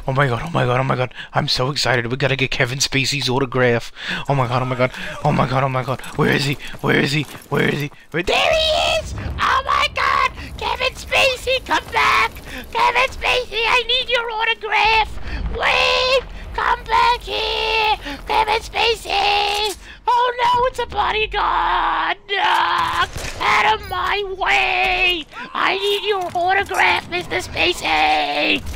Oh my god, oh my god, oh my god. I'm so excited. We gotta get Kevin Spacey's autograph. Oh my god, oh my god. Oh my god, oh my god. Where is he? Where is he? Where is he? There he is! Oh my god! Kevin Spacey, come back! Kevin Spacey, I need your autograph! Wait! Come back here! Kevin Spacey! Oh no, it's a bodyguard! No! Out of my way! I need your autograph, Mr. Spacey!